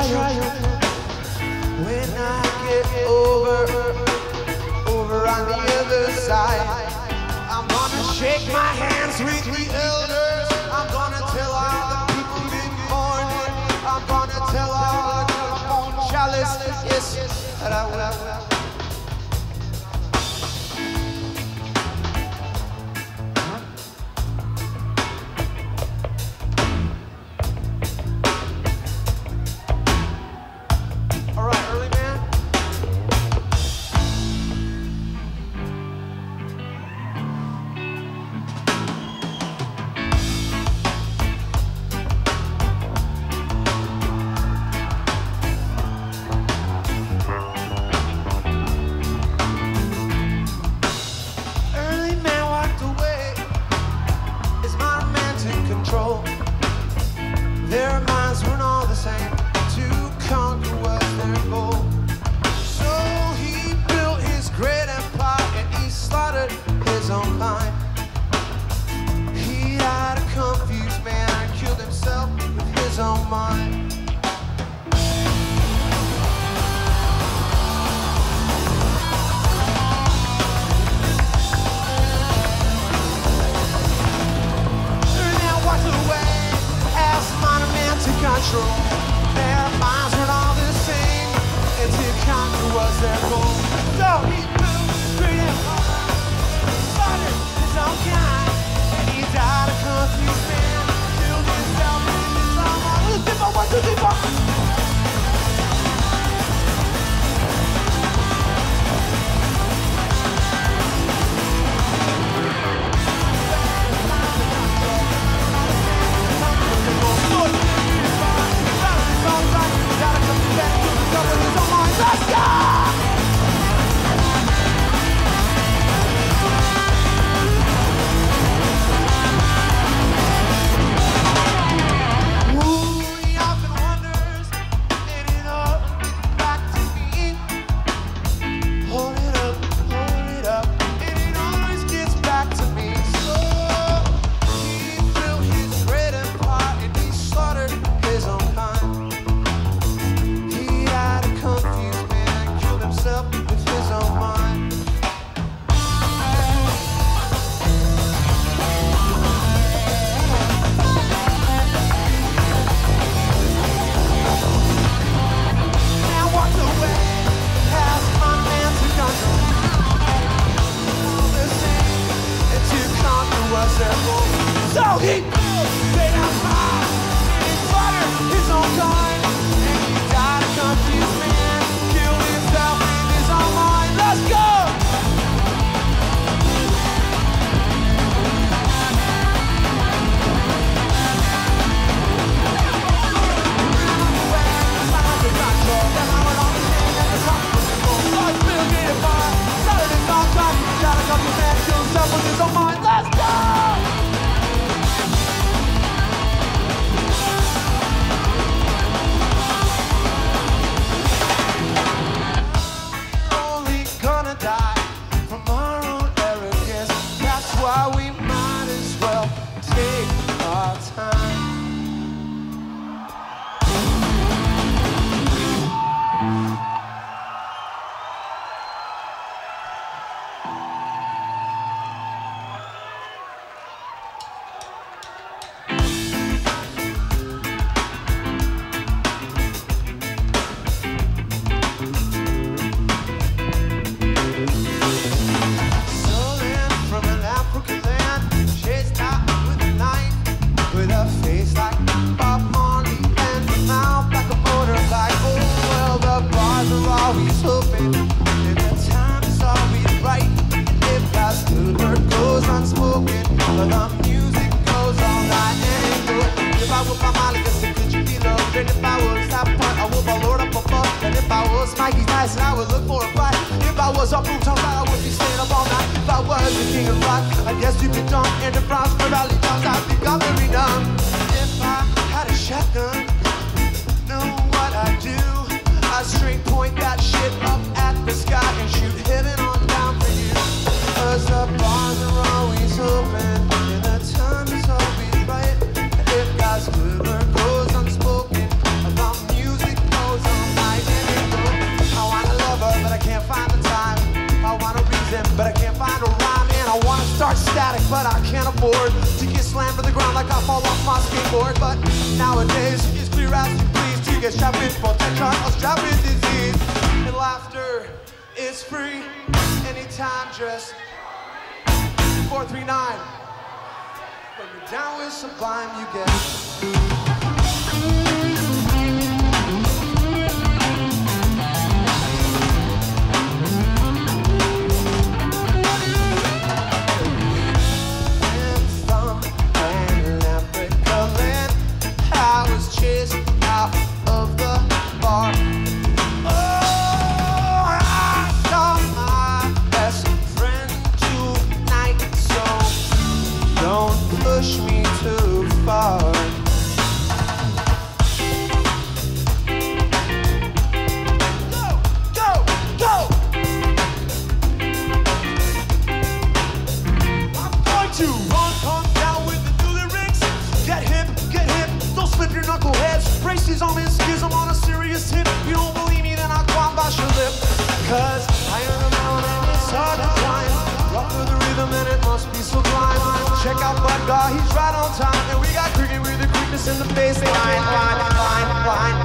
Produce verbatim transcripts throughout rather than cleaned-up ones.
triumph. When I get over, over on the other side, I'm gonna shake my hands with the elders. I'm gonna tell all the people in mourning. I'm gonna tell all the telephone chalice, yes, that I will. Their minds weren't all the same. To conquer was their goal. So he built his great empire and he slaughtered his own kind. He had a confused man and killed himself with his own mind. Control. Their minds were all the same, and to conquer was their goal. So he built a great empire, slaughtered his own kind, and he died a confused man, killed himself in his own mind. One, two, three, four, one, two, three, four. Let's go! So he built great empire, and he slaughtered his own kind, and he died a confused man, killed himself in his own mind. Let's go! Let's go! I guess you'd be drunk in the Bronx, the rally times, I'd be gone very numb. If I had a shotgun, know what I'd do? I'd straight point that shit up at the sky and shoot heaven on down for you. Cause the bars are always open and the time is always right. If God's word goes unspoken, about music goes board, but nowadays it's clear as you please to get strapped with protection or strapped with disease. And laughter is free anytime, just four three nine. When you're down with Sublime, you get push me too far. Go, go, go! I'm going to run, come down with the new lyrics. Get hip, get hip, don't slip your knuckleheads. Racism and schism on a serious tip. You don't believe me, then I'll go and bash your lip. Cause I am a mountain and it's hard to climb. Rock with the rhythm and it must be sublime. Check out Bud God, he's right on time. And we got cricket with the quickness in the face. Line, line, line, line.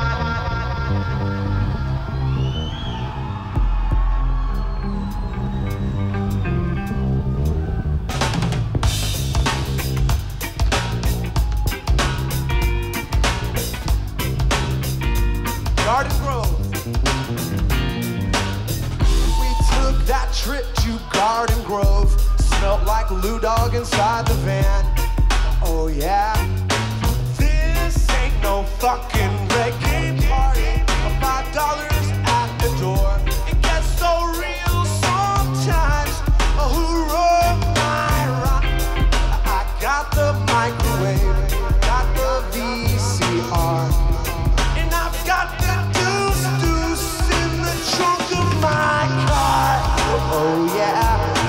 Garden Grove. We took that trip to Garden Grove. Smelled like Lou Dog inside the van. Oh yeah. This ain't no fucking reggae party. Five dollars at the door. It gets so real sometimes. Who wrote my rock? I got the microwave, got the V C R, and I've got the deuce deuce in the trunk of my car. Oh yeah.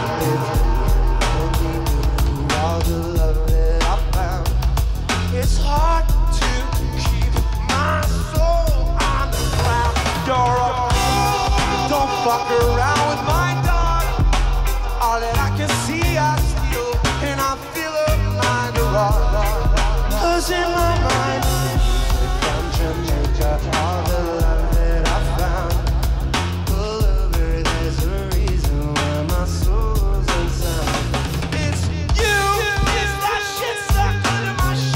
It's hard to keep my soul on the ground. You're a fool, don't fuck around with my dog. All that I can see I steal, and I feel a mind of all. Cause in my mind, from Jamaica, all the love that I found. Lover, there's a reason why my soul's unsound. It's you, it's that shit stuck under my shoe.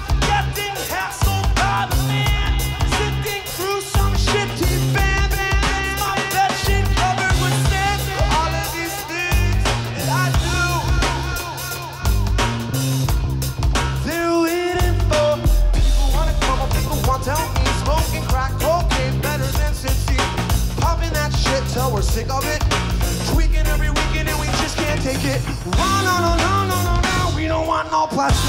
Till we're sick of it, tweaking every weekend and we just can't take it. No, no, no, no, no, no, no, we don't want no plastic.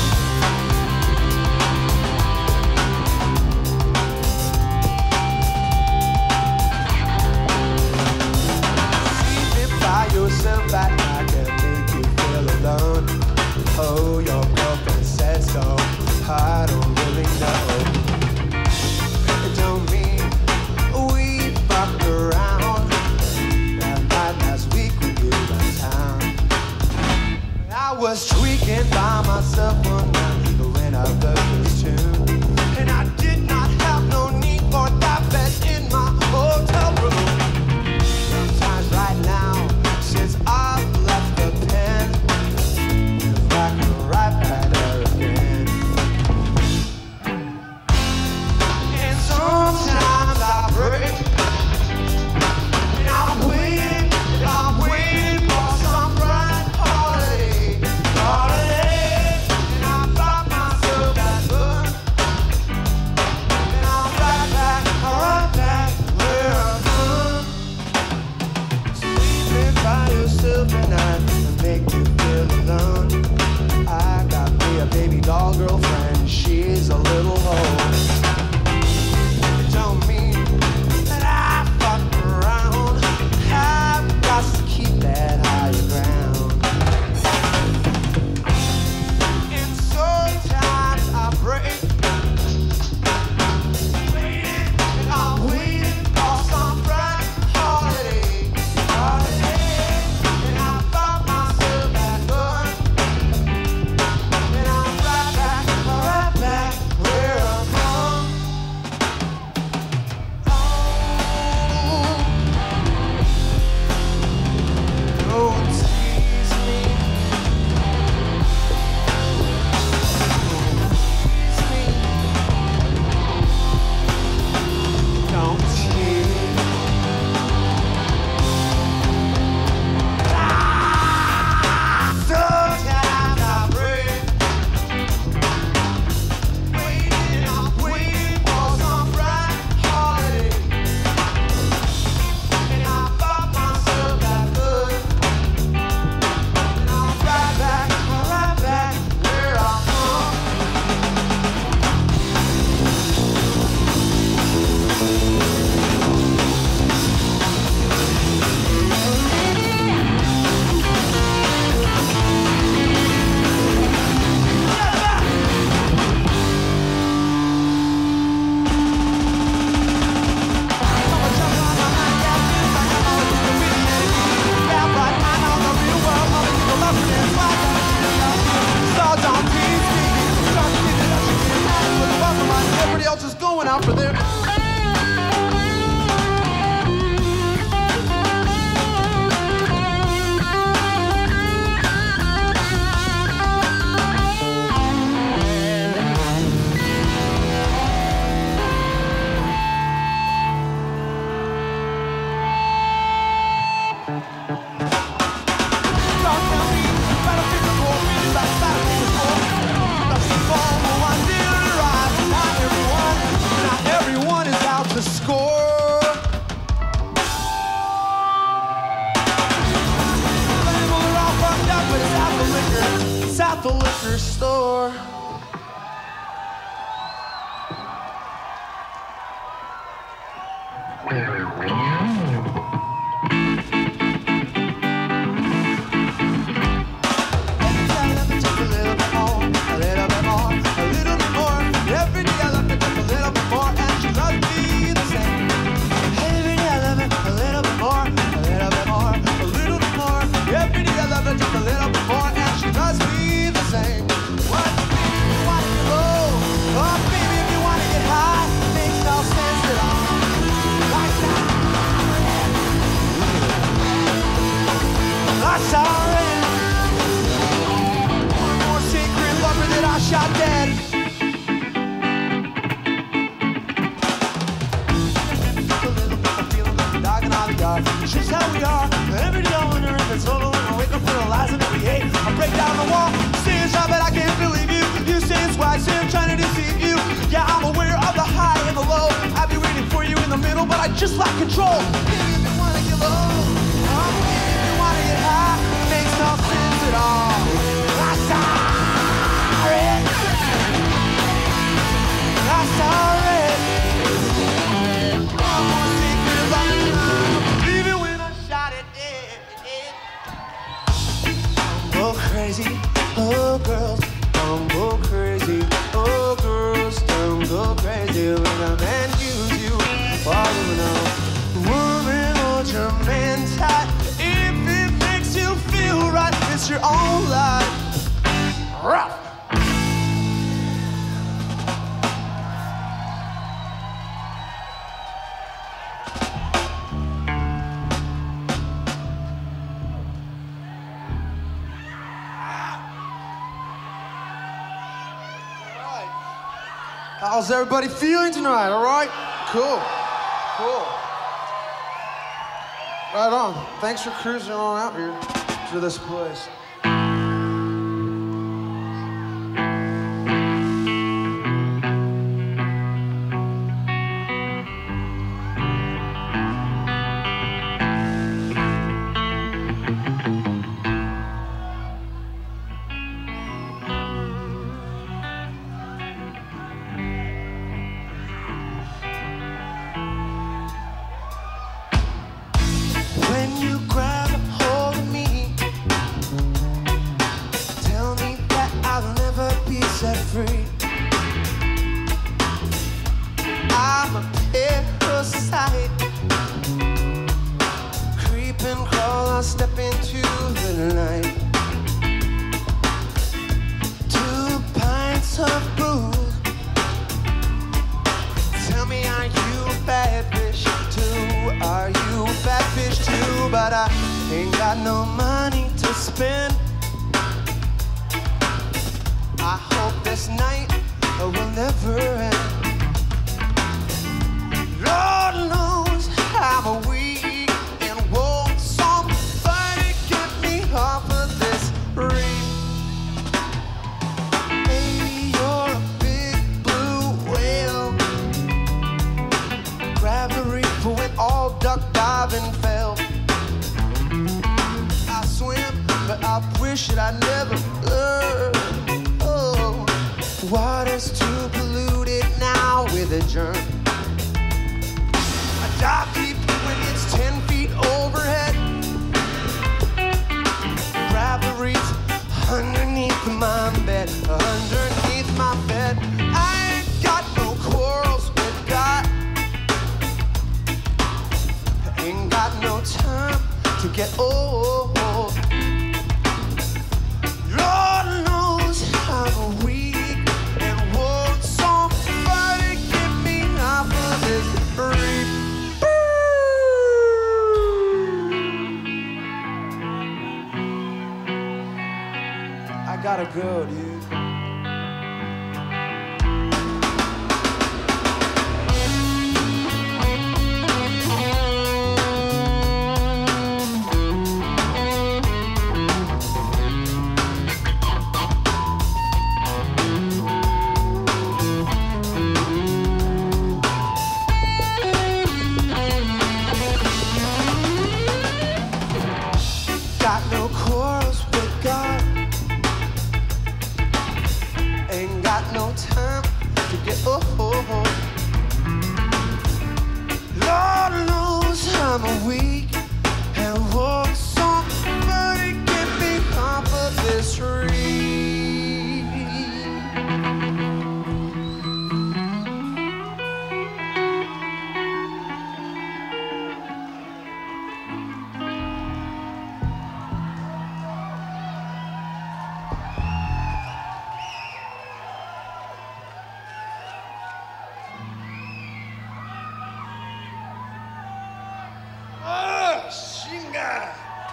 Sleeping by yourself at night can make you feel alone. Oh, your girlfriend said so, I don't really know. It don't mean we fucked around. I was tweaking by myself one night. going out for them. The liquor store. Shot dead. A little bit of feeling like a dog in the yard. It's just how we are. Every day I wonder if it's over when I wake up realizing that we hate. I break down the wall, saying stop it, I can't believe you. You say it's why I say I'm trying to deceive you. Yeah, I'm aware of the high and the low. I'd be waiting for you in the middle, but I just lack control. Maybe if you wanna get low, oh, maybe if you wanna get high, it makes no sense at all. I'm sorry. I'm sorry. One more secret about the time. Even when I shot it dead. Don't go crazy, oh girls. Don't go crazy, oh girls. Don't go crazy when a man uses you. All you know, woman, hold your man tight. If it makes you feel right, it's your own life. Rough. How's everybody feeling tonight, all right? Cool, cool. Right on. Thanks for cruising on out here to this place. Free. I'm a parasite. Creep and crawl, I step into the night. Two pints of booze. Tell me, are you a bad bitch too? Are you a bad bitch too? But I ain't got no money to spend. I hope this night will never end. Lord knows I'm weak and won't somebody get me off of this reef. Hey, you're a big blue whale. Grab the reef when all duck diving fell. I swim, but I wish that I never learned. Water's too polluted now with a germ. I dive deep when it's ten feet overhead. Grab the reef underneath my bed, underneath my bed. I ain't got no quarrels with God. I ain't got no time to get old. Lord knows I'm weak. go, dude. Got no quarrels with God. Ain't got no time to get oh, oh, oh. Lord knows I'm weak and walk somebody get me off of this tree. Oh, Shinga!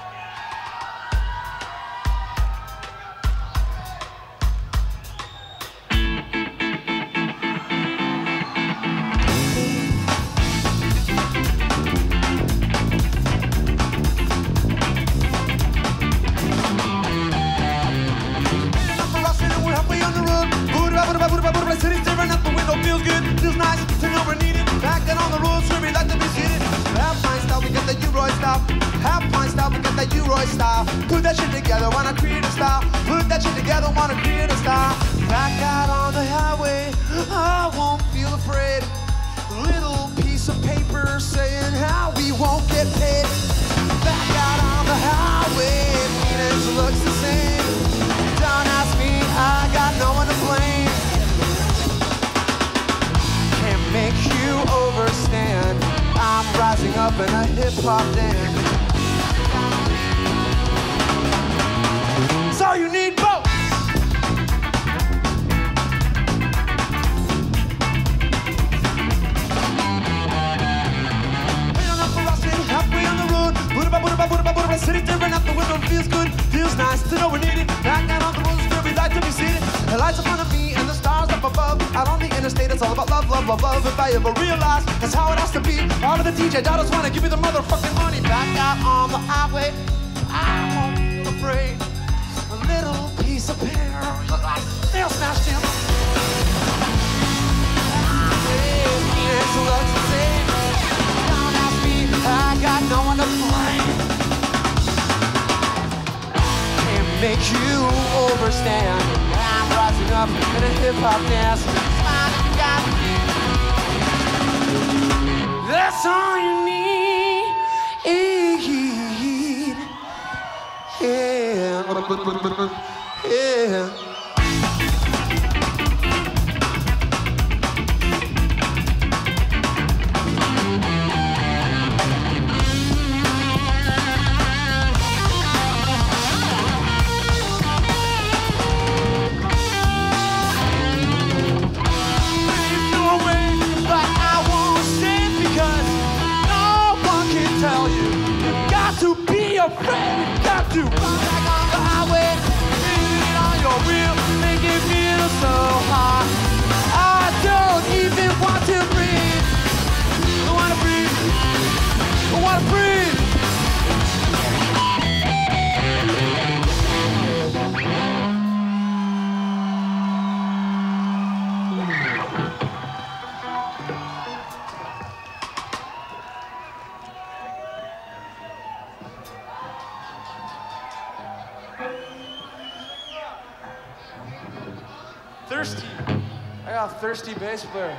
We're halfway on the road. City's staring out the window, feels good, feels nice to know we're needed. Back and on the road, sure we like to be seated. Half pint style, we get the Euro style. Half pint style, we get the Euro style. Put that shit together, wanna create a style. Put that shit together, wanna create a style. Back out on the highway, I won't feel afraid. Little piece of paper saying how we won't get paid. Back out on the highway, Venus looks the same. Don't ask me, I got no one to blame. Can't make you overstand. I'm rising up in a hip-hop dance. So you need both. Halfway on the road, city tearing out the window, feels good, feels nice to know we're needed. Back out on the road, where we like to be seated. The lights in front of me and the stars up above. Out on the interstate, it's all about love, love, love, love. If I ever realize that's how it has to be. All of the D J daughters wanna give me the motherfucking money. Back out on the highway, I won't feel afraid. A little piece of paper, look like nail smashed him. It looks the same. Don't ask me, I got no one to blame. Can't make you overstand. I'm rising up in a hip-hop dance. That's all you need. Yeah. Yeah. Afraid, got to run back on the highway, leaning on your wheel, make it feel so hot. I don't even want to breathe. I wanna breathe. I wanna breathe. Thirsty. I got a thirsty bass player.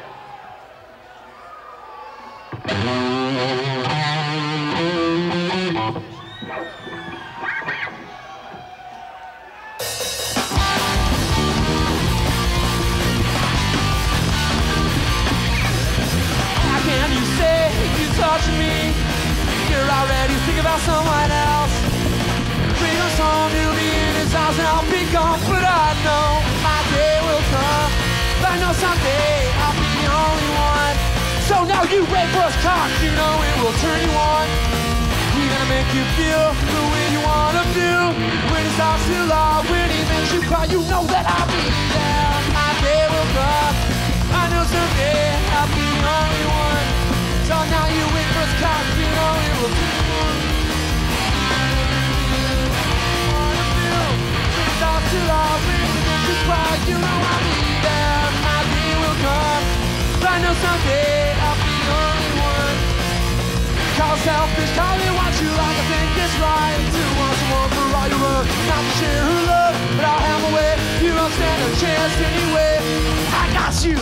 How can you say you touch me? You're already thinking about someone else. Bring us home, he'll be in his house and I'll be gone, but I know my day will come. I know someday I'll be the only one. So now you wait for us, cock, you know it will turn you on. He's gonna make you feel the way you wanna feel. When it starts to lie, when he makes you cry, you know that I'll be there. My day will come. I know someday I'll be the only one. So now you wait for us, cause you know it will be one. Wanna feel when it starts to lie, when he makes you cry, you know I'll be there. My day will come. I know someday I'll be the only one. Call selfish, call it what you like, I think it's right to want someone for all your work, not to share her love, but I'll have a way. You don't stand a chance anyway. I got you.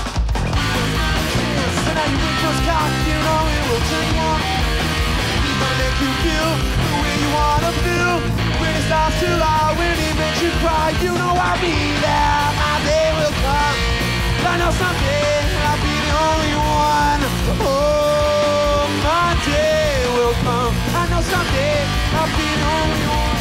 So now you wait for a sky, you know it will turn you on. He's gonna make you feel the way you wanna feel. When it starts to lie, when he makes you cry, you know I'll be there. My day will come. I know someday I'll be the only one. Oh, my day will come. I know someday I'll be the only one.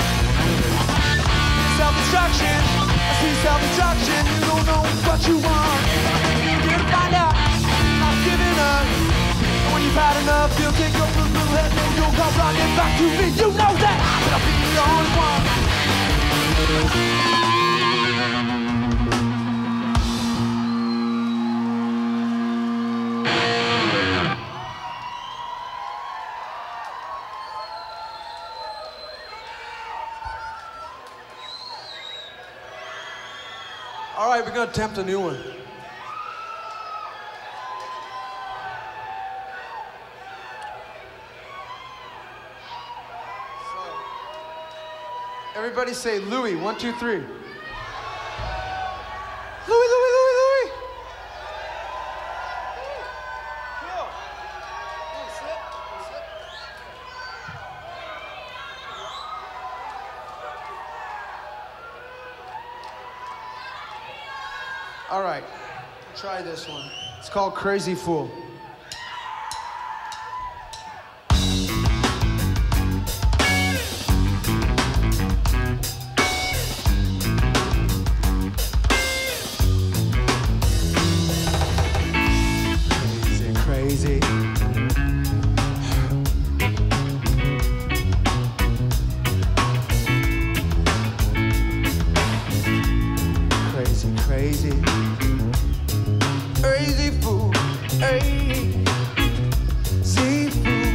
Self-destruction, I see self-destruction. You don't know what you want. You're gonna find out, I'm giving up. And when you've had enough, you'll take your little head and you'll come running back to me. You know that I'll be the only one. All right, we're gonna attempt a new one. So, everybody say Louis, one, two, three. Louis, Louis, Louis, Louis. Cool. Hey, sit, sit. All right, try this one. It's called Crazy Fool. Crazy, crazy. Crazy, crazy. Crazy fool, crazy fool.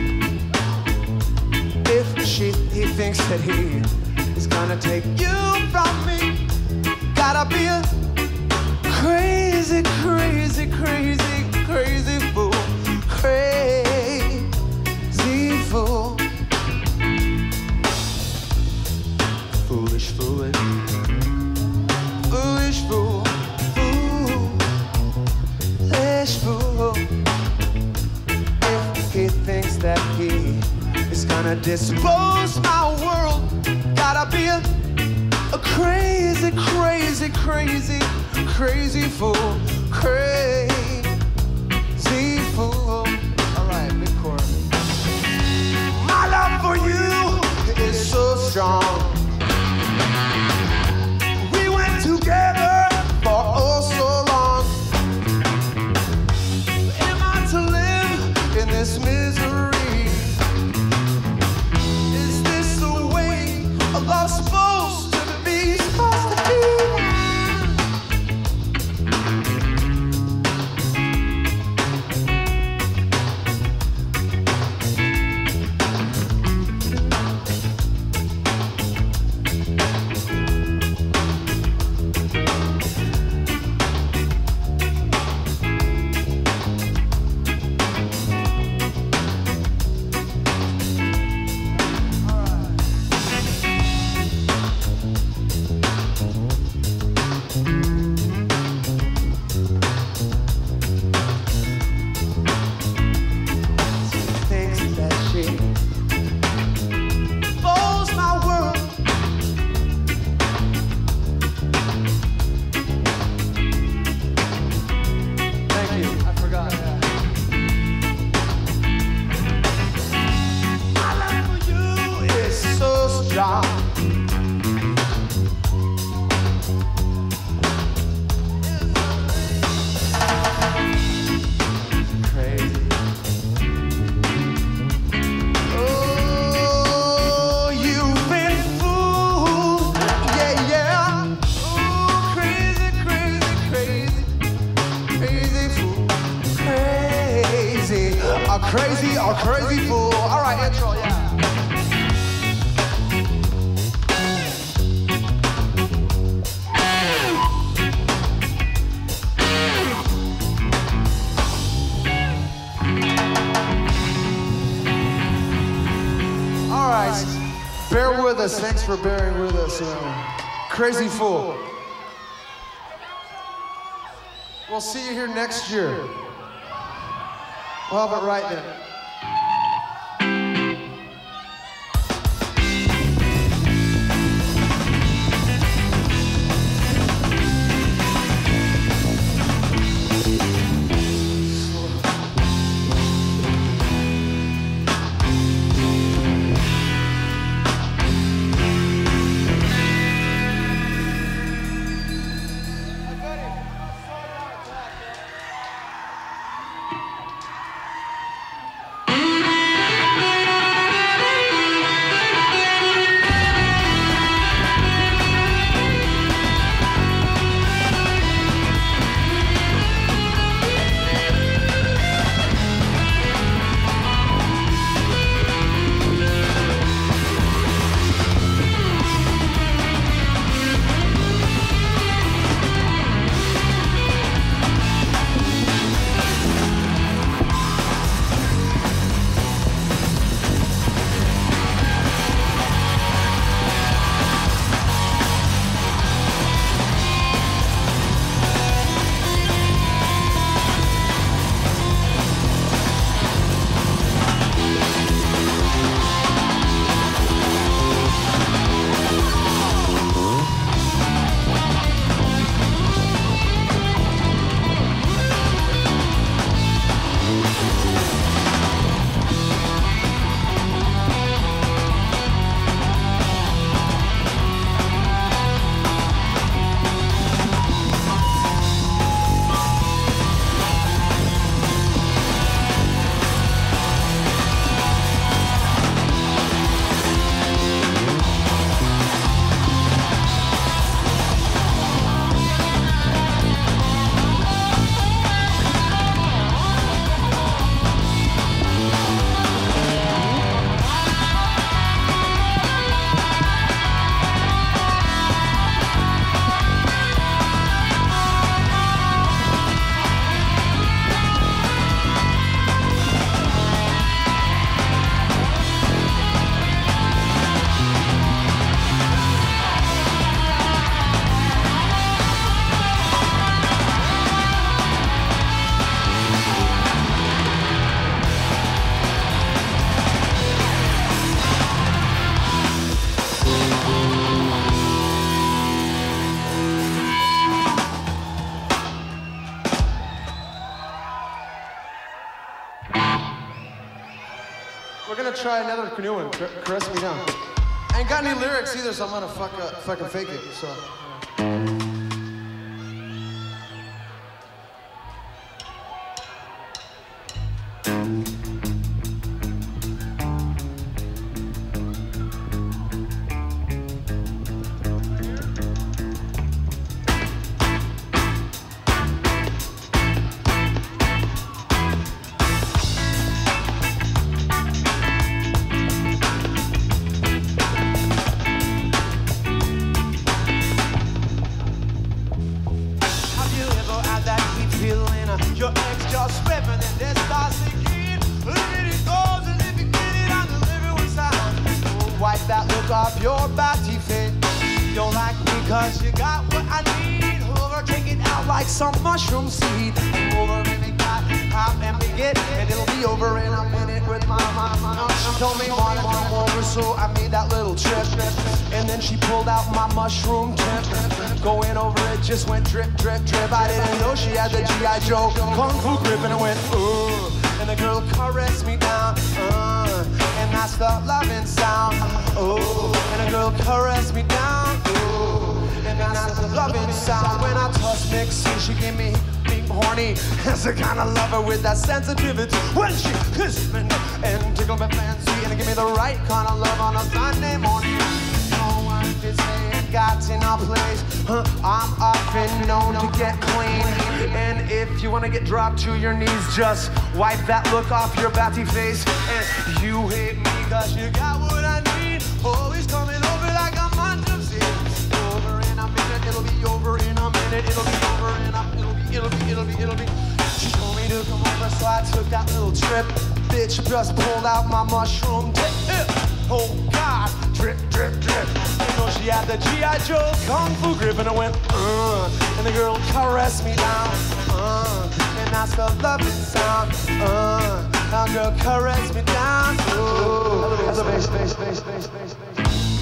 If she, he thinks that he is gonna take you from me, gotta be a crazy, crazy, crazy, crazy fool, crazy fool. Foolish, foolish, foolish fool. Fool. If he thinks that he is gonna dispose my world, gotta be a, a crazy, crazy, crazy, crazy fool, crazy fool. All right, big chorus. My love for you is so strong. We went together for oh so long. This misery, is this the way a love's supposed to be, supposed to be? A crazy, a crazy fool. All right, intro, yeah. All right, bear with us. Thanks for bearing with us. Uh, crazy fool. We'll see you here next year. We'll have it right then. We're gonna try another new one. Caress Me Down. I ain't got any lyrics either, so I'm gonna fuck up, fucking fake it. So. Your ex just ripping and this starts sinking. Living it goes and if you get it on the living with sound. Oh, wipe that look off your body fit. Don't like me cause you got what I need. Over, take it out like some mushroom seed. Over and it got hop and begin. And it'll be over in a minute with my mama. She told me wanna come over, so I made that little trip. And then she pulled out my mushroom tip. Going over it just went drip, drip, drip. I didn't know she had the G I Joe Kung Fu grip, and it went ooh. And the girl caressed me down, uh, and that's the loving sound. Ooh, and the girl caressed me down, ooh, and that's the loving sound. When I touched Mixie, she gave me deep horny. That's the kind of lover with that sensitivity. When she kissed me and tickled my fancy, and give me the right kind of love on a Sunday morning. No one could say it got in our place. Huh, I'm often known to get clean. And if you wanna get dropped to your knees, just wipe that look off your batty face. And you hate me cause you got what I need. Always coming over like a mantra. Over in a minute, it'll be over in a minute, it'll be over in a, it'll be, it'll be, it'll be, it'll be. She told me to come over, so I took that little trip. Bitch just pulled out my mushroom tip. Oh God, drip, drip, drip. You know she had the G I Joe Kung Fu grip, and I went, uh, and the girl caressed me down, uh, and that's the loving sound, uh, and girl caressed me down, ooh, that's the bass, bass, bass, bass, bass, bass.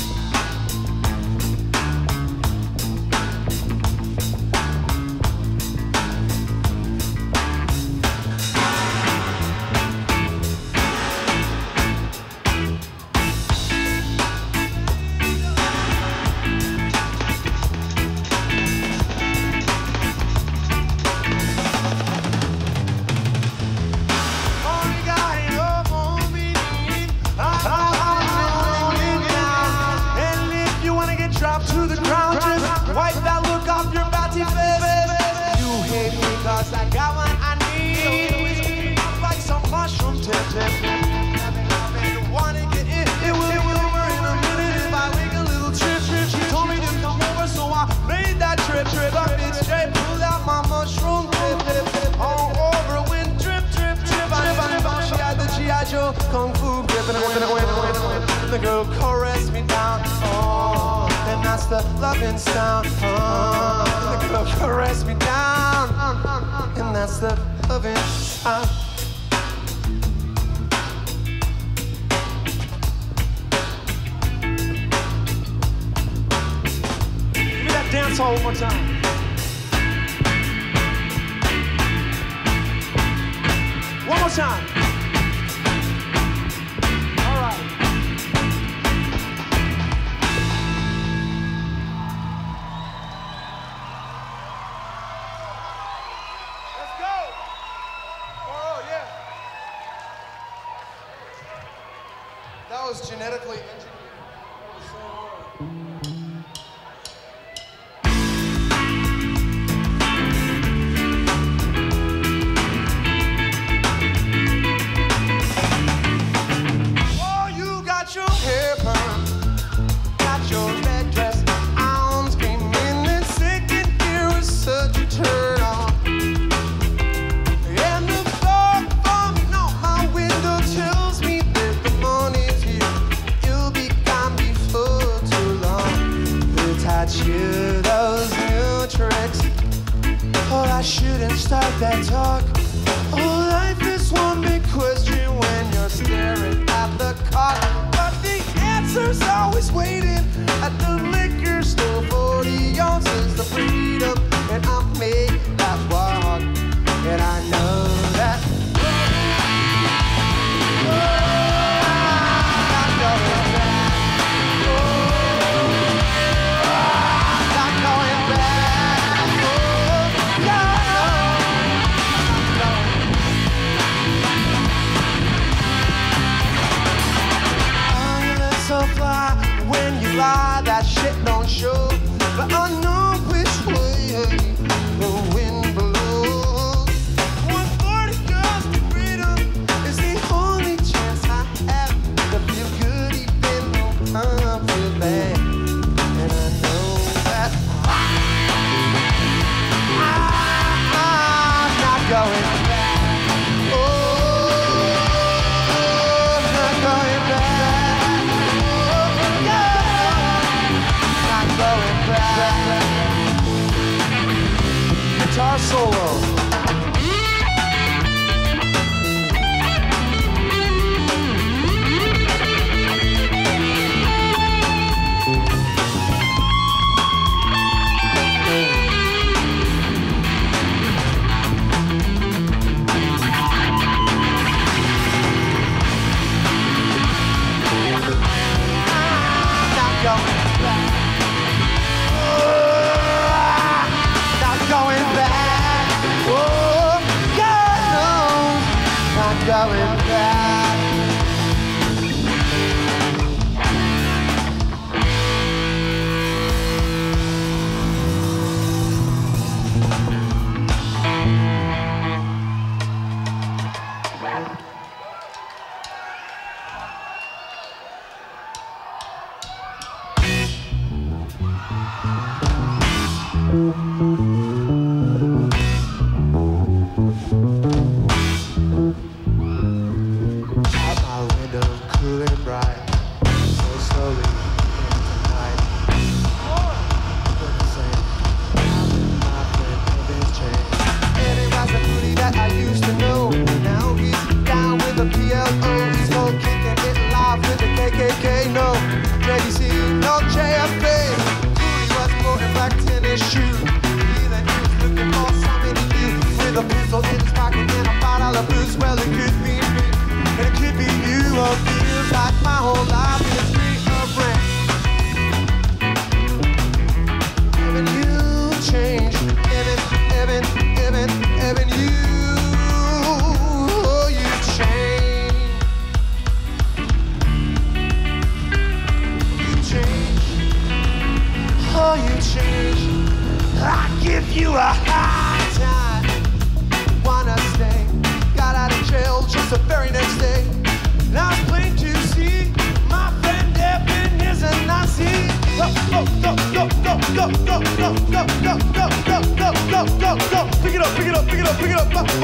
Kung Fu grip, and when it went, went, the girl caressed me down, oh, and that's the loving sound, oh, the girl caressed me down, and that's the loving sound. Give me that dance hall one more time. One more time. That was genetically engineered. Oh, you got your hair perm, got your red dress on, screaming and second gear was such a turn on. And the fog from out my window tells me that the morning's here. You'll be gone before too long. We'll touch you those new tricks. Oh, I shouldn't start that talk. Oh, life is one big question when you're staring at the clock. But the answer's always waiting at the liquor store. forty ounces the freedom, and I make that walk. And I know that oh, not going back. Oh, not going back. Oh, no, no. I'm gonna so fly when you lie, that shit don't show. But I know which way the wind blows. one forty girls to freedom is the only chance I have to feel good even though I feel bad. And I know that I'm not going back. Oh, not going back. Oh, no, not going back. Guitar solo. Going back.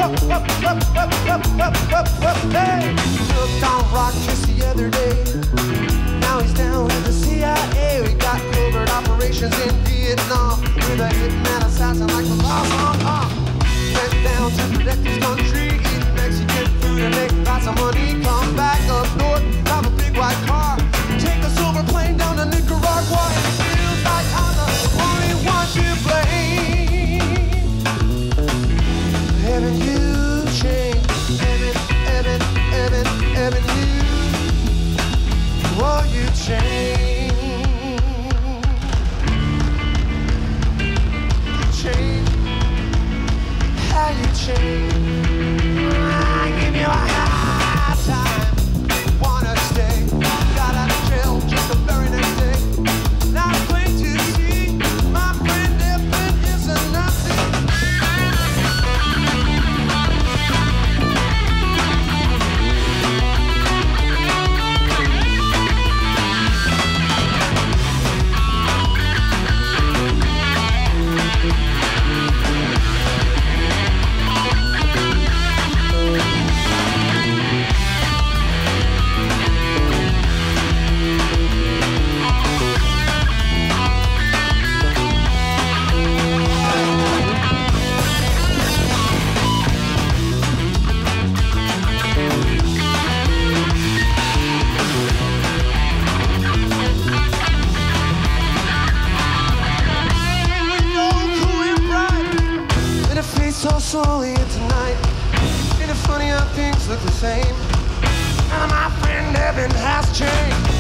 Hey, took on rock just the other day. Now he's down with the C I A. We got covert operations in Vietnam with a hitman assassin like the boss on pop. Went down to protect his country, eat Mexican food and make lots of money. Come back up north, have a big white car, take a silver plane down to Nicaragua. And it feels like I'm the only one to blame. Haven't you changed? Haven't, haven't, haven't, haven't you? Oh, you changed. You changed. How you changed? I give you a hard time. Wanna stay? Got out of jail just the very next day. Now I'm going to see my friend if it isn't nothing. So slowly and tonight, ain't it funny how things look the same? And my friend Evan has changed.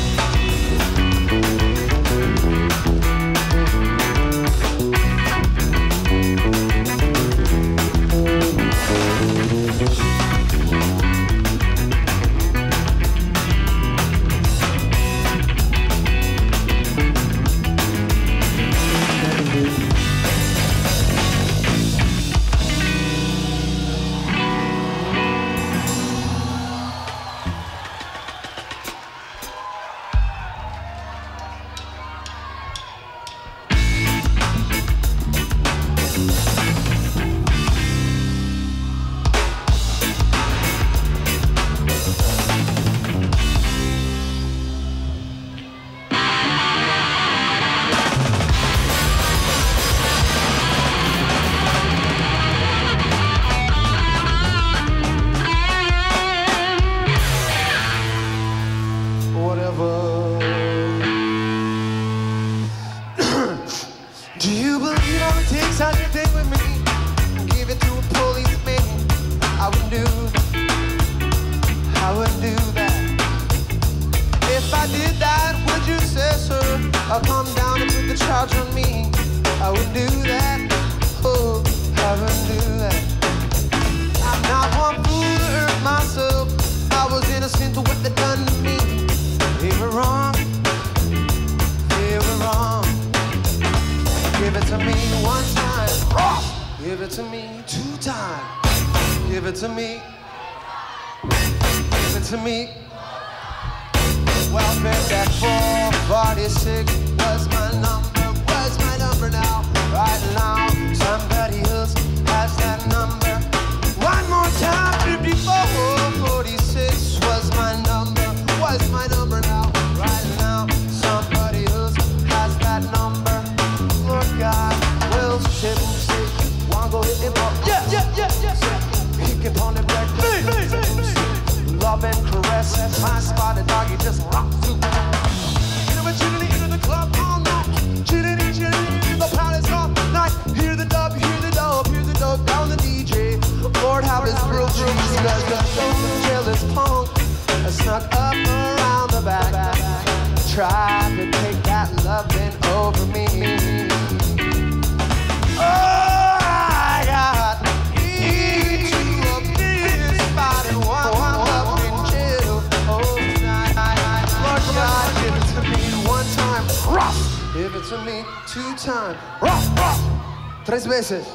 Tres veces.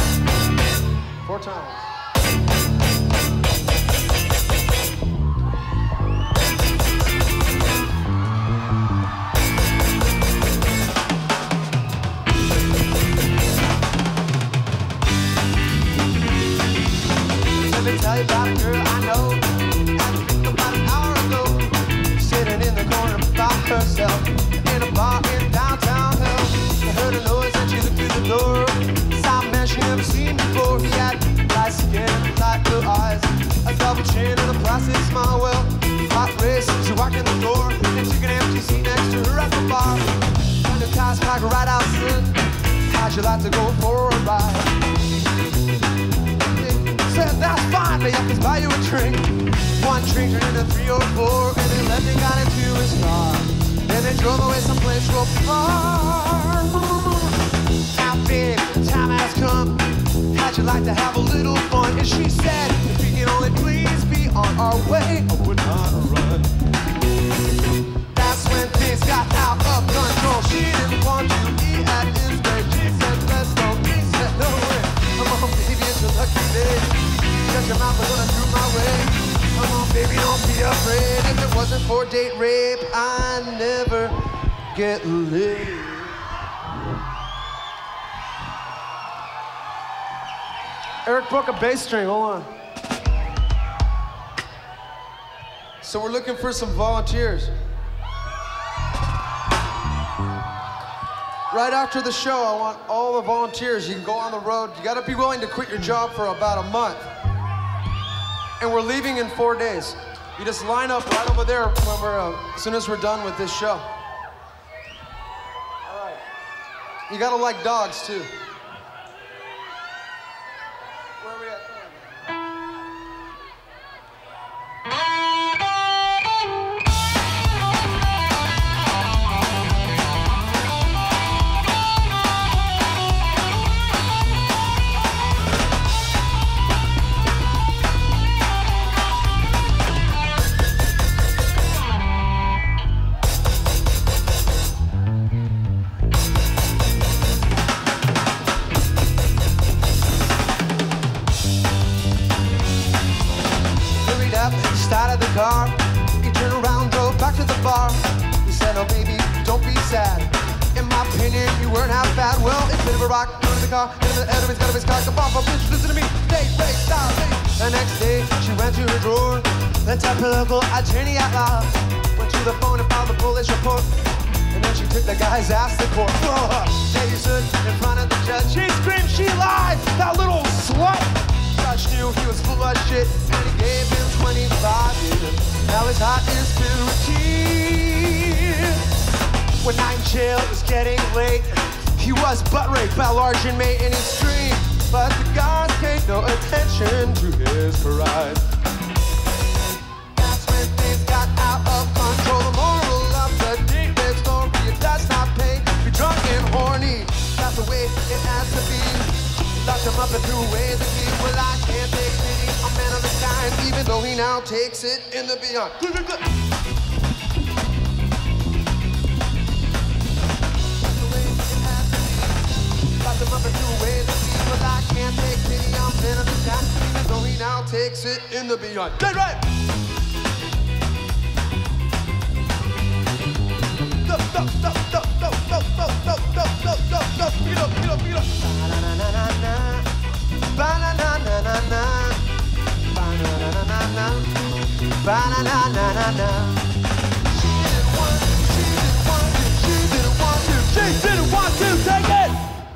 Four times. girl I know. And about an hour ago, sitting in the corner by herself in a bar in downtown hell. I heard a noise and she looked through the door. Saw a man she never seen before. He had light skin, light blue eyes, a double chin and a plastic smile. Well, hot race, she walked in the door and took an empty seat next to her at the bar. Found a car parked right outside. How'd you like to go for a ride? Said, that's fine, but I can buy you a drink. One drink turned into three or four, and then left and got into his car. Then they drove away someplace real far. Now, babe, time has come. How'd you like to have a little fun? And she said, if we can only please be on our way, I would not run. That's when things got out of control. She didn't want to eat at his place. She said, let's go. He said, no way. Come on, baby, it's a lucky day. Shut your mouth, I'm gonna do my way. Come on, baby, don't be afraid. If it wasn't for date rape, I'd never get laid. Eric, book a bass string, hold on. So we're looking for some volunteers. Right after the show, I want all the volunteers. You can go on the road. You gotta be willing to quit your job for about a month. And we're leaving in four days. You just line up right over there when we're, uh, as soon as we're done with this show. All right. You gotta like dogs, too. Where are we at? Started the car, he turned around, drove back to the bar. He said, oh baby, don't be sad. In my opinion, you weren't half bad. Well, it's a bit of a rock, go to the car, and the enemy's got his car. Come on, bitch, listen to me, stay, stay, stop, stay. The next day, she went to her drawer, the type of local attorney at law. Went to the phone and filed the police report, and then she took the guy's ass to court. There you stood in front of the judge. She screamed, she lied, that little slut. Judge knew he was full of shit, and he gave him twenty-five years. Now his heart is filled with tears. When night in jail, it was getting late. He was butt raped by a large inmate and he screamed, but the guards paid no attention to his cries. That's when things got out of control. The moral of the date rape story, it does not pay to be drunk and horny. That's the way it has to be. Locked him up and threw away the key. Well, I can't take pity on man of his kind, even though he now takes it in the beyond. Good, good, good. That's the way it has to be. Locked him up and threw away the key. Well, I can't take pity on man of his kind, even though he now takes it in the beyond. Dead right. Stop, stop, stop, stop, stop, stop, stop, stop, stop, stop, stop, stop. Beat up, beat up, beat up. Ba-na-na-na-na, ba-na-na-na-na, ba-na-na-na-na. She didn't want to, she didn't want to, she didn't want to, she didn't want to, take it!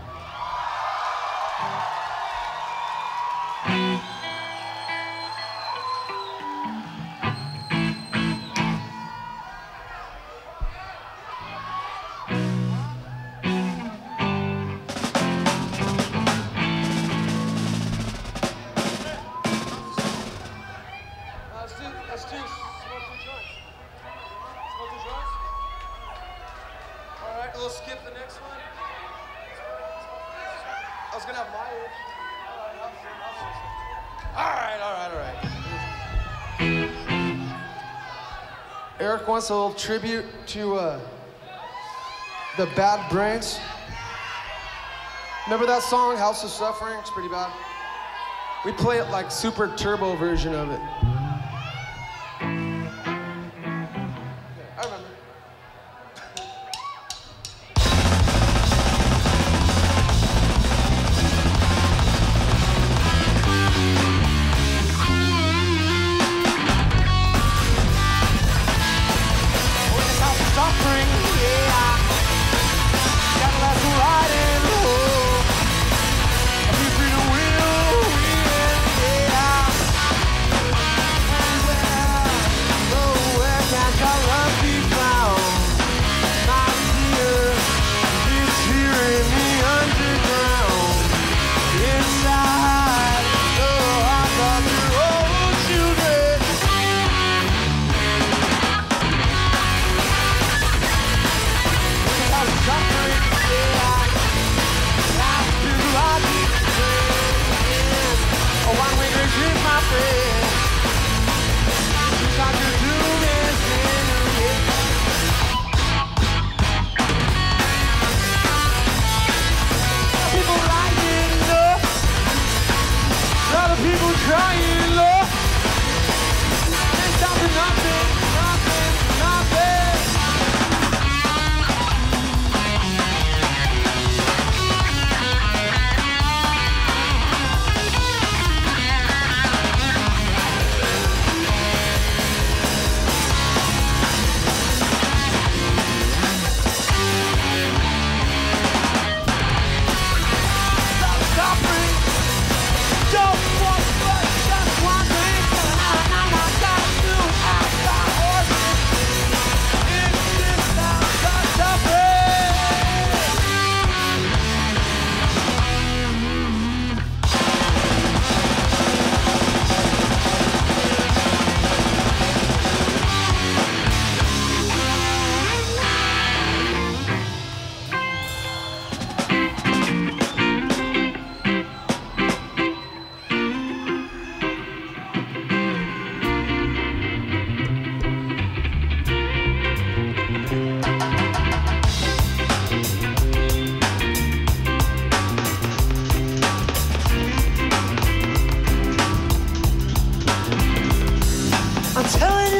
We'll skip the next one. I was gonna have my age. All right, all right, all right. Eric wants a little tribute to uh, the Bad Brains. Remember that song, House of Suffering? It's pretty bad. We play it like super turbo version of it.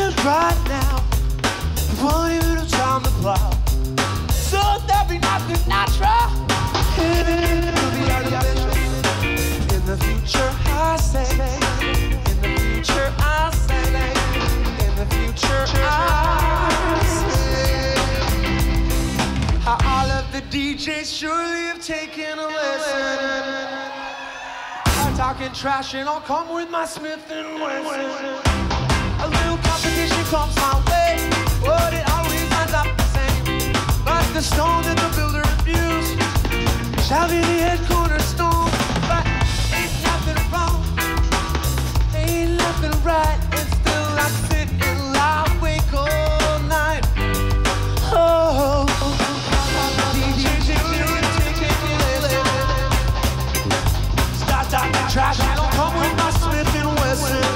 it right now. Want you to time the plow. So there'll be nothing natural. It'll be artificial. In the future, I say. In the future, I say. In the future, I say. How all of the D Js surely have taken a lesson. I'm talking trash and I'll come with my Smith and Wesson. A little competition comes my way, but it always ends up the same. But the stone that the builder refused shall be the head cornerstone. But ain't nothing wrong, ain't nothing right, and still I sit and lie awake all night. Oh, D J, start talking trash, I don't come with my Smith and Wesson.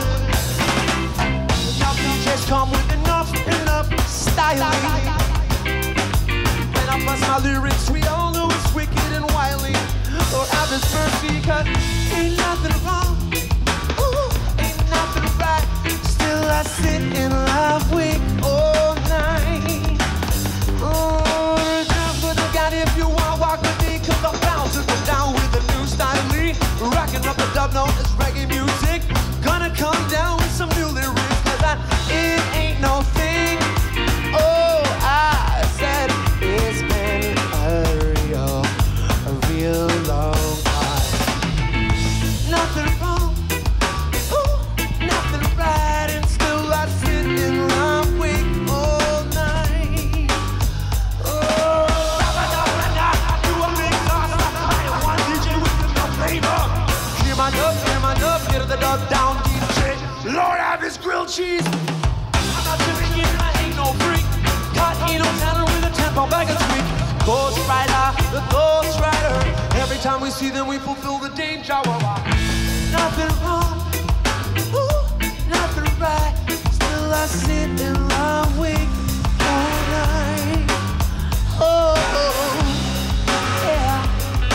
Come with enough, enough styling. When I bust my lyrics, we all know it's wicked and wily. Or average mercy, cause ain't nothing wrong, ooh, ain't nothing right. Still I sit and lie awake all night. Oh, reserve for the God if you want, walk with me, cause I'm bound to go down with a new style. Rocking up the dub note is reggae music. Gonna come down with some new lyrics, cause I it ain't no thing. Oh, I said it's been a real, a real long time. Nothing wrong, ooh, nothing right, and still I sit and lie awake all night. Oh, do a big toss, I am one D J with no flavor. Hear my dub, hear my dub, get the dub down, D J. Lord have his grilled cheese. Not tripping in, I ain't no freak. Caught ain't no talent with a tempo bag of tweak. Ghost Rider, the Ghost Rider. Every time we see them, we fulfill the danger. Nothing wrong, ooh, nothing right. Still I sit and lie awake all night. Oh, yeah.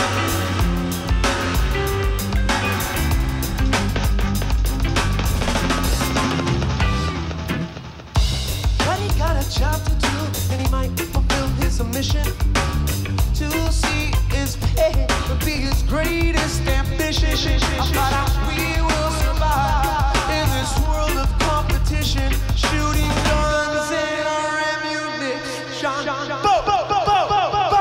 Got a job to do, and he might fulfill his mission to see his pay, to be his greatest ambition. But we will survive in this world of competition, shooting guns in our ammunition. Bo, bo, bo, bo, bo, bo,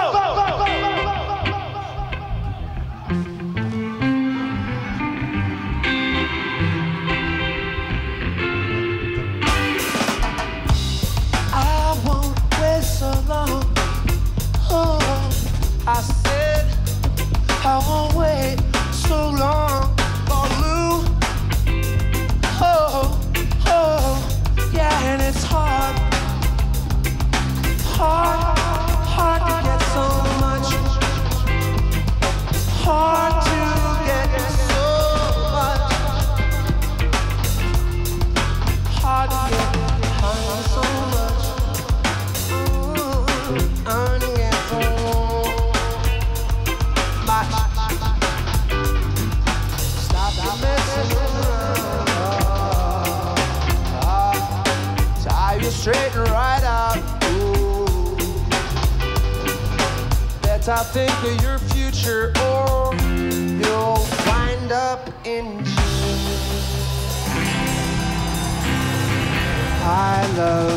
so long. Oh, I said I won't wait so long for Lou. Oh, oh, yeah, and it's hard, hard, hard to get so much, hard to get so much, hard to get behind so much. Earning it for much. Stop the messing around. Oh, oh, tie you straight and right out. Ooh. Better think of your future, or you'll wind up in jail. I love.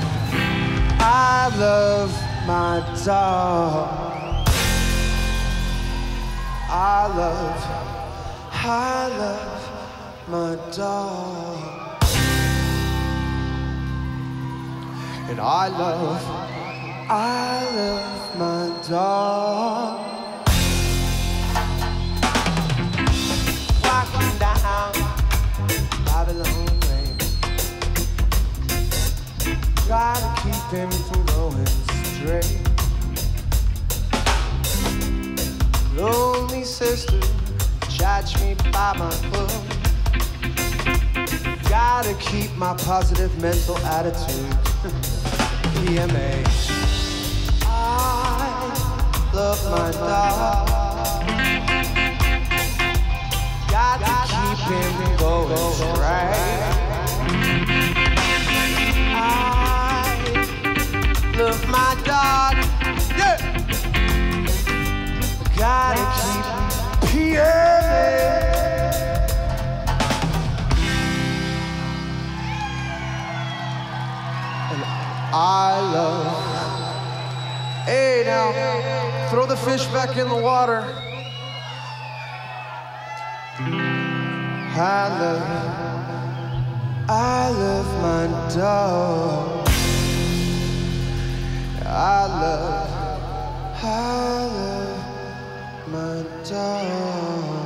I love my dog. I love, I love my dog. And I love, I love my dog. Walking down Babylon Lane, try to keep him from going straight. Lonely sister, judge me by my book. Gotta keep my positive mental attitude. E M A. I love my dog. Got to keep him going straight. I love. Hey, now, throw the fish back in the water. I love, I love my dog. I love, I love my dog.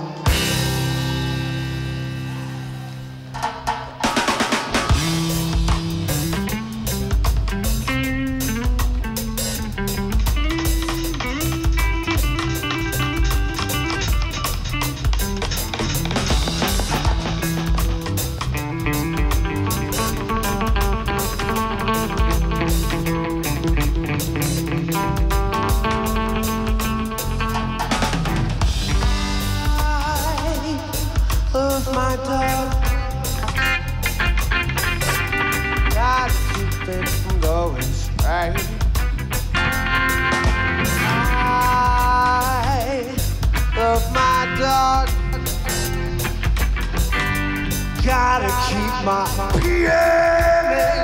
My dog, gotta keep it from going straight. I love my dog, gotta keep my piano.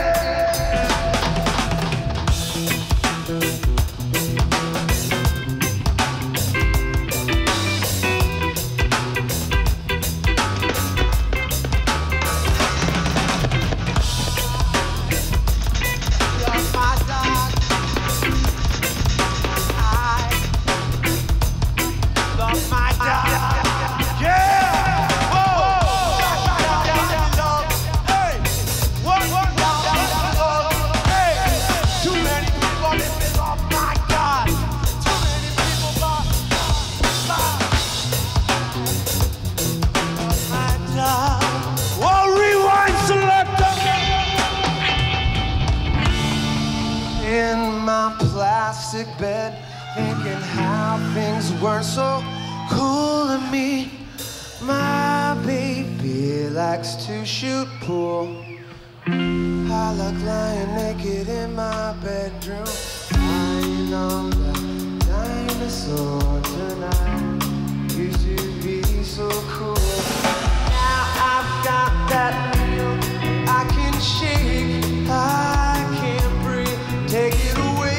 Plastic bed, thinking how things weren't so cool to me. My baby likes to shoot pool. I like lying naked in my bedroom, lying on the dinosaur tonight. Used to be so cool. Now I've got that feel I can shake, I can't breathe. Take it away.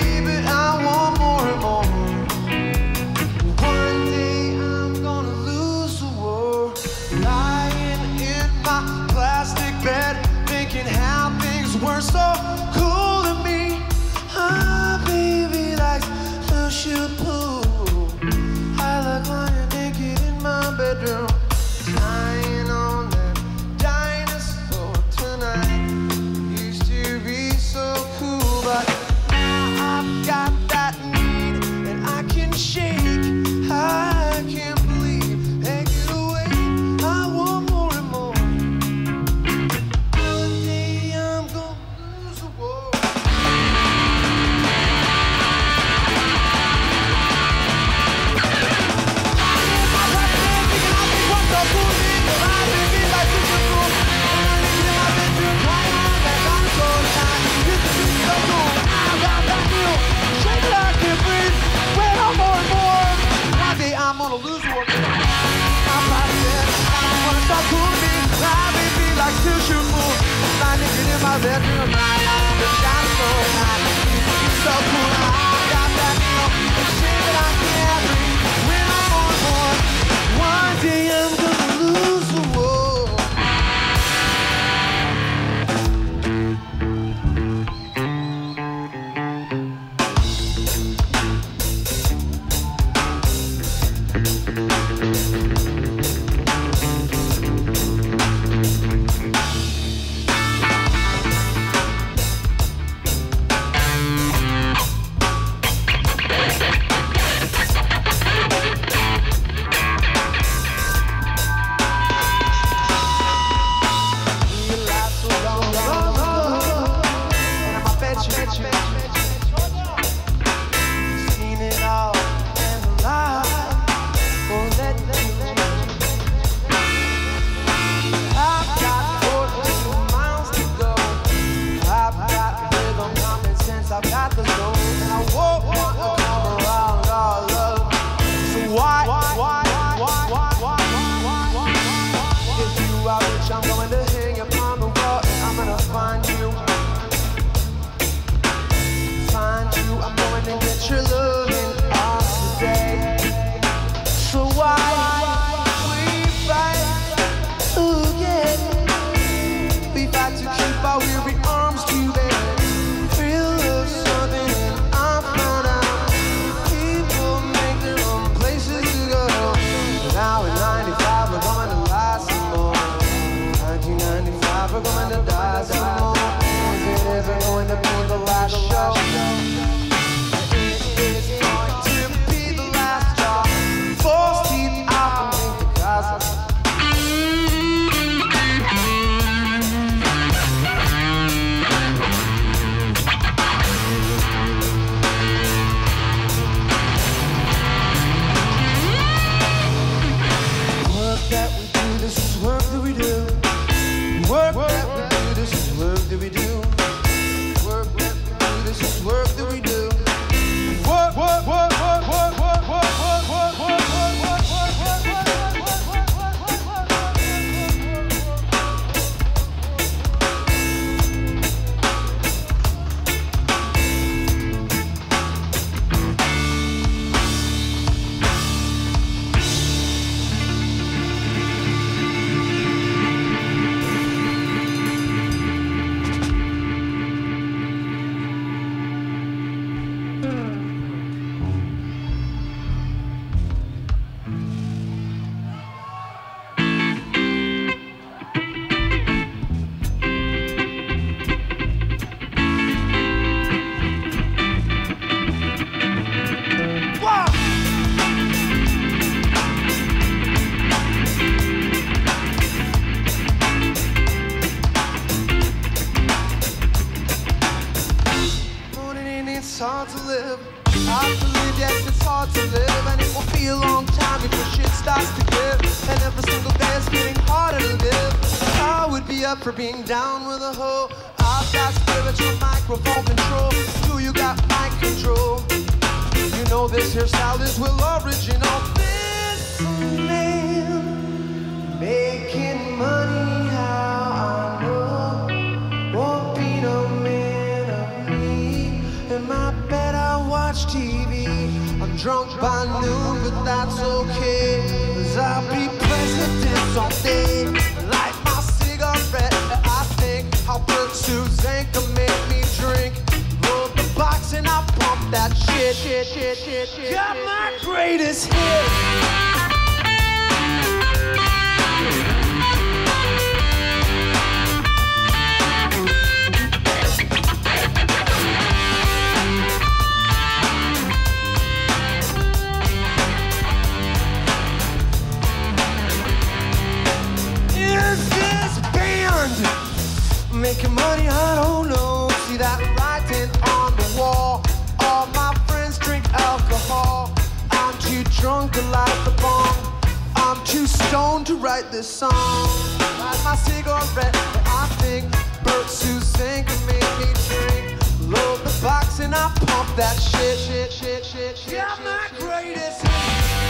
Thinking how things were so cool to me. Ah, baby likes to shoot pool. I like lying naked in my bedroom, lying on that dinosaur tonight. Used to be so cool, but now I've got that need and I can shake. I can't believe. Take it away. I want more and more. I'm gonna lose the work. I'm probably dead. I'm gonna start cooling me. My baby likes to shoot pool. Lying naked in my bedroom. The dinosaur night. It's so cool. I got that feel. The shit that I can't breathe. When I'm on board, one day I'm gonna lose the war. hard to live. Hard to live, yes, it's hard to live. And it will be a long time before shit starts to give. And every single day it's getting harder to live. I would be up for being down with a hoe. I've got spiritual microphone control. Do you got mic control? You know this hairstyle is well original. This man making money, how I know won't be no man of me. In my bed I watch T V. I'm drunk by noon, but that's okay, 'cause I'll be president someday. Light my cigarette, I think how Bert Suzanne can make me drink. Roll the box and I pump that shit, shit, shit, shit, shit. Got my greatest hit. Making money, I don't know. See that writing on the wall. All my friends drink alcohol. I'm too drunk to light the bomb. I'm too stoned to write this song. Light my cigarette, I think Bert Suzanne can make me drink. Load the box and I pump that shit, shit, shit, shit, shit. Got my greatest hit.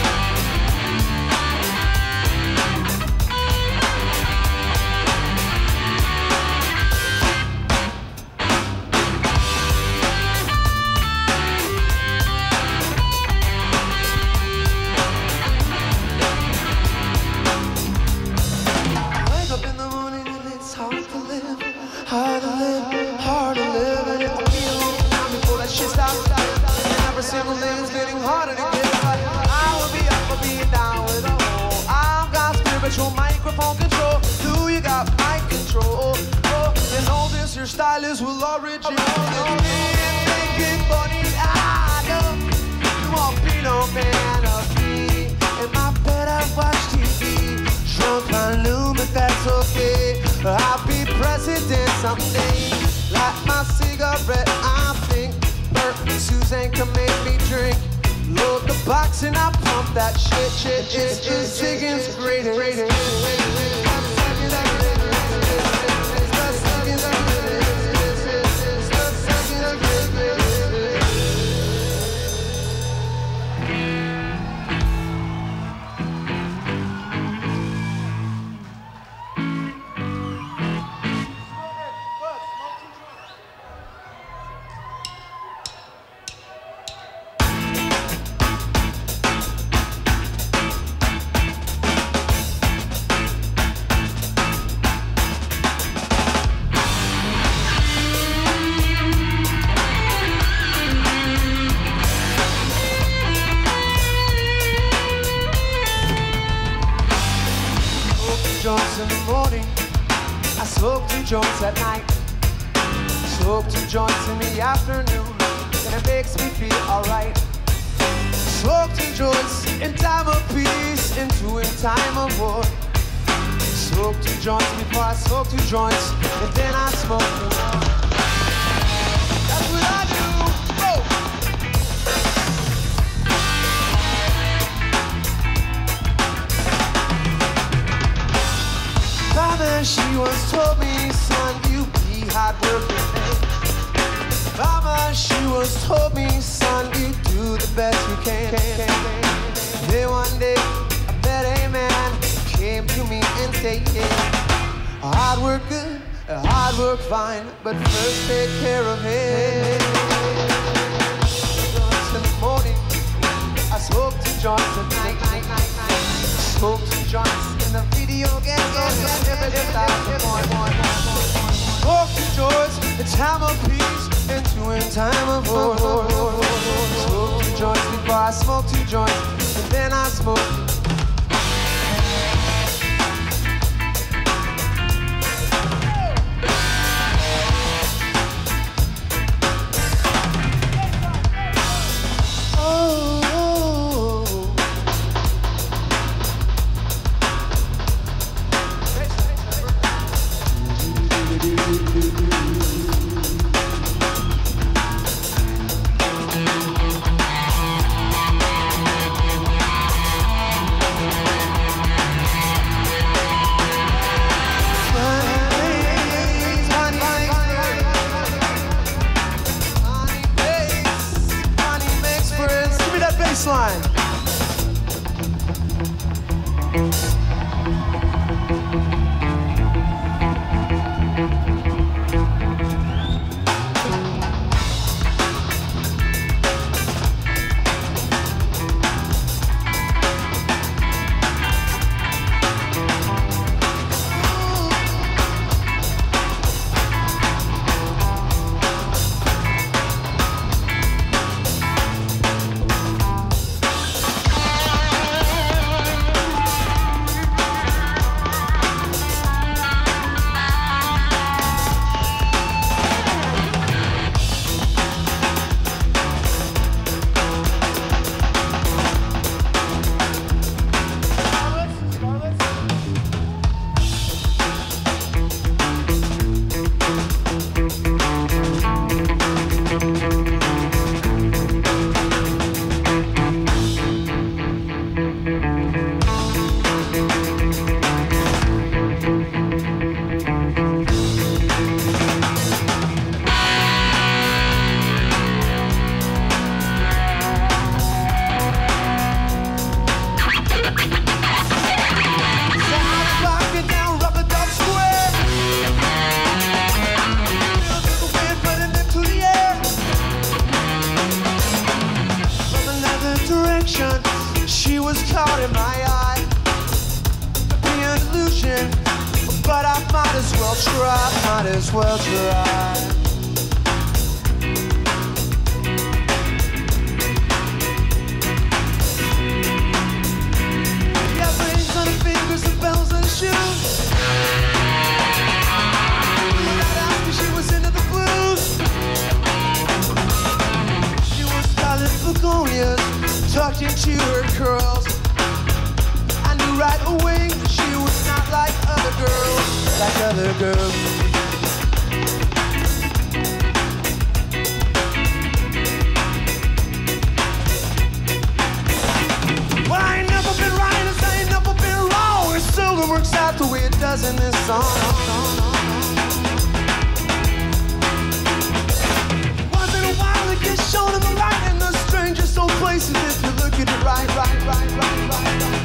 Hard to live, hard to live, and it will be a long time before that shit stops. And every single day is getting harder to get right. I will be up for being down with a hole. I've got spiritual microphone control. Do you got mic control? Oh, and all this your style is well original. It's me making money, I know you won't be no man of me. In my bed I watch T V, drunk by noon, but that's okay. I'll be president someday. Light my cigarette, I think Bert and Suzanne can make me drink. Load the box and I pump that shit, shit, shit. It's Higgins' greatest. Joints in the morning, I smoke two joints at night. Smoke two joints in the afternoon, and it makes me feel alright. Smoke two joints in time of peace, and two in time of war. Smoke two joints before I smoke two joints, and then I smoke two more. That's what I do. Oh. Mama, she once told me, son, you be hardworking. Mama, she once told me, son, you do the best you can. Then one day, I met a man who came to me and said, yeah, hard work good, hard work fine, but first take care of him. In the morning, I smoke two joints at night. Smoke two joints in the video game. Smoke two joints in time of peace, and two in time of war. Smoke two joints before I smoke two joints, and then I smoke. might as well try. Yeah, rings on her fingers and bells on her shoes. Without asking, she was into the blues. She was scarlet begonias tucked into her curls. I knew right away she was not like other girls, like other girls. Well, I ain't never been right, as I ain't never been wrong. It seldom works out the way it does in this song. Once in a while it gets shown in the light, and the strangest old places if you look at it right, right, right, right, right, right.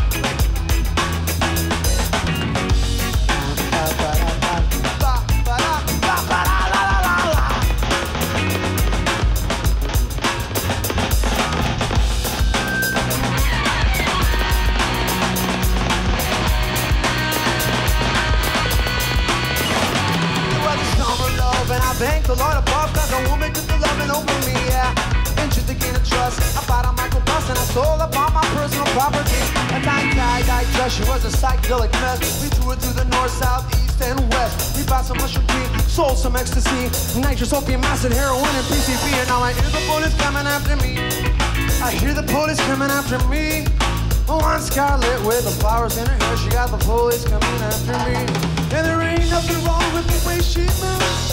Thank the Lord above, cause a woman took the loving over me, yeah. Into the gain of trust, I bought a microbus and I stole up all my personal property. A tiny guy, I dress, she was a psychedelic mess. We threw it through the north, south, east, and west. We bought some mushroom tea, sold some ecstasy, nitrous opium, acid, heroin, and P C P. And now I hear the police coming after me. I hear the police coming after me. One scarlet with the flowers in her hair, she got the police coming after me. And there ain't nothing wrong with the way she moves.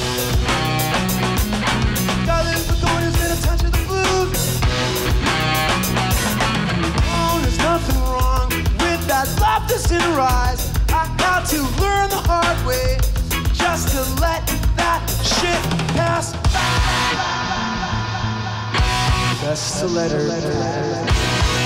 Darling, the corners and a touch of the blues. Oh, there's nothing wrong with that love that's in her eyes. I got to learn the hard way, just to let that shit pass by. Just to let her pass.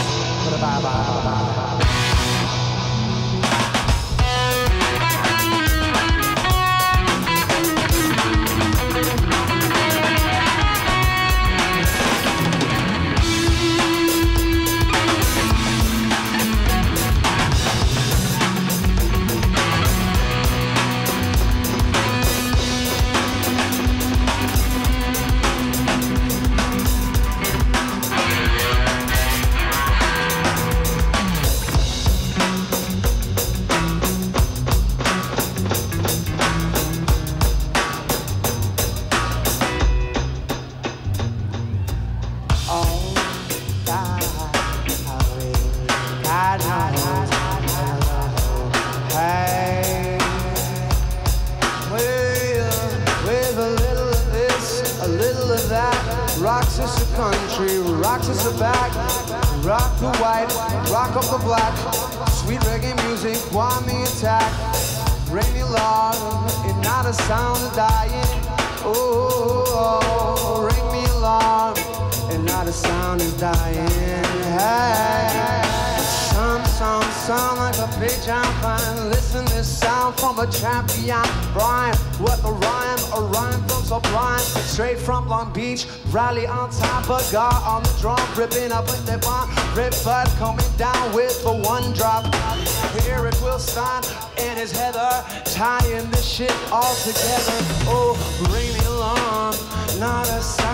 Rocks us the country, rocks us the back. Rock the white, rock up the black. Sweet reggae music, won the attack. Ring me long, it's not a sound of dying. Oh, oh, ring me long, it's not a sound of dying. Hey, some songs sound like a bitch I'm fine. Listen this sound from a champion rhyme. What a rhyme, a rhyme from Sublime. Straight from Long Beach, rally on time, but God on the drum, ripping up with the bomb. Rip Bud coming down with the one drop. Here it will stand in his heather, tying this shit all together. Oh, bring me along, not a sound.